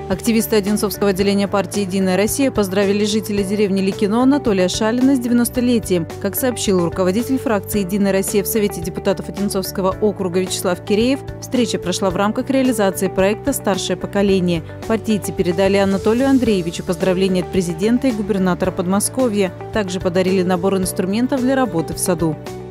Активисты Одинцовского отделения партии «Единая Россия» поздравили жителей деревни Ликино Анатолия Шалина с 90-летием. Как сообщил руководитель фракции «Единая Россия» в Совете депутатов Одинцовского округа Вячеслав Киреев, встреча прошла в рамках реализации проекта «Старшее поколение». Партийцы передали Анатолию Андреевичу поздравления от президента и губернатора Подмосковья. Также подарили набор инструментов для работы в саду.